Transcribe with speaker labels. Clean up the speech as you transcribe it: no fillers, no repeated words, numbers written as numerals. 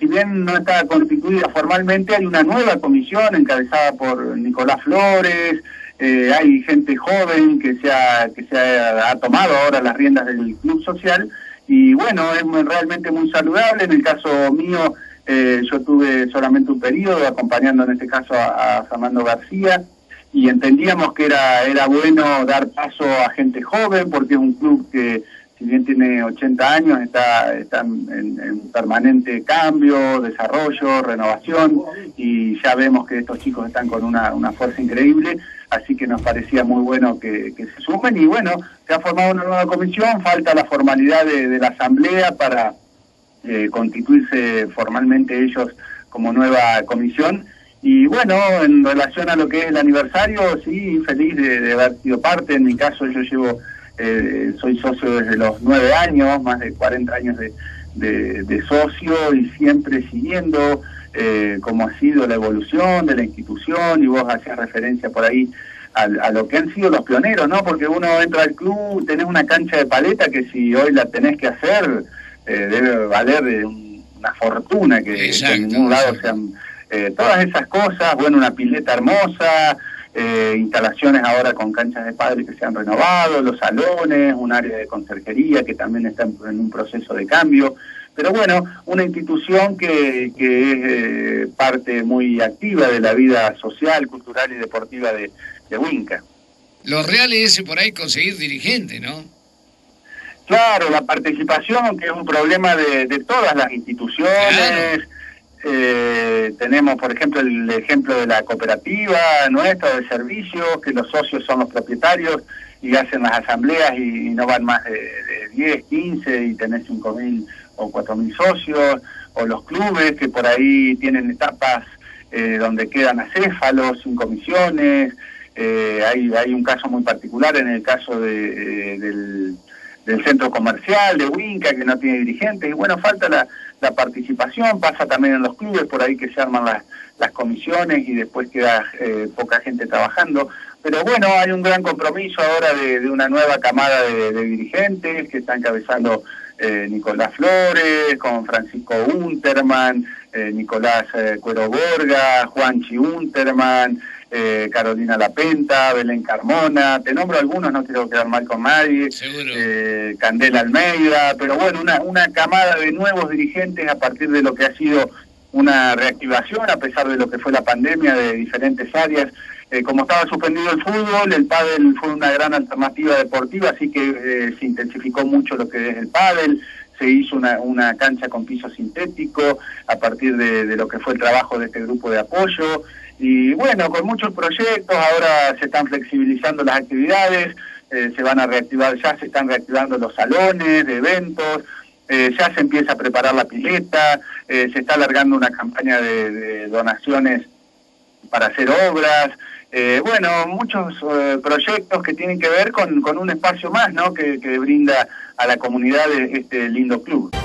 Speaker 1: si bien no está constituida formalmente, hay una nueva comisión encabezada por Nicolás Flores. Hay gente joven que ha tomado ahora las riendas del club social, y bueno, es realmente muy saludable. En el caso mío, yo tuve solamente un periodo acompañando en este caso a Fernando García, y entendíamos que era bueno dar paso a gente joven, porque es un club que, si bien tiene 80 años, está en permanente cambio, desarrollo, renovación, y ya vemos que estos chicos están con una fuerza increíble, así que nos parecía muy bueno que se sumen. Y bueno, se ha formado una nueva comisión, falta la formalidad de la asamblea para constituirse formalmente ellos como nueva comisión. Y bueno, en relación a lo que es el aniversario, sí, feliz de haber sido parte. En mi caso, yo soy socio desde los 9 años, más de 40 años de socio, y siempre siguiendo cómo ha sido la evolución de la institución, y vos hacías referencia por ahí a lo que han sido los pioneros, ¿no? Porque uno entra al club, tenés una cancha de paleta que si hoy la tenés que hacer, debe valer una fortuna, que en ningún lado sean todas esas cosas. Bueno, una pileta hermosa, instalaciones ahora con canchas de pádel que se han renovado, los salones, un área de conserjería que también está en un proceso de cambio. Pero bueno, una institución que es parte muy activa de la vida social, cultural y deportiva de Winca.
Speaker 2: Lo real es por ahí conseguir dirigente, ¿no?
Speaker 1: Claro, la participación, que es un problema de todas las instituciones. Claro. Tenemos, por ejemplo, el ejemplo de la cooperativa nuestra de servicios, que los socios son los propietarios y hacen las asambleas y no van más de 10, 15, y tenés 5.000 o 4.000 socios, o los clubes que por ahí tienen etapas donde quedan acéfalos, sin comisiones. Hay un caso muy particular en el caso del centro comercial de Winca, que no tiene dirigentes, y bueno, falta la participación. Pasa también en los clubes por ahí, que se arman las comisiones y después queda poca gente trabajando. Pero bueno, hay un gran compromiso ahora de una nueva camada de dirigentes que está encabezando Nicolás Flores, con Francisco Unterman, Nicolás Cuero Borga, Juanchi Unterman, Carolina Lapenta, Belén Carmona. Te nombro algunos, no quiero quedar mal con nadie. Candela Almeida, pero bueno, una camada de nuevos dirigentes a partir de lo que ha sido una reactivación, a pesar de lo que fue la pandemia, de diferentes áreas. Como estaba suspendido el fútbol, el pádel fue una gran alternativa deportiva, así que se intensificó mucho lo que es el pádel. Se hizo una cancha con piso sintético a partir de lo que fue el trabajo de este grupo de apoyo. Y bueno, con muchos proyectos, ahora se están flexibilizando las actividades, se van a reactivar, ya se están reactivando los salones de eventos, ya se empieza a preparar la pileta, se está alargando una campaña de donaciones para hacer obras. Bueno, muchos proyectos que tienen que ver con un espacio más, ¿no?, que brinda a la comunidad de este lindo club.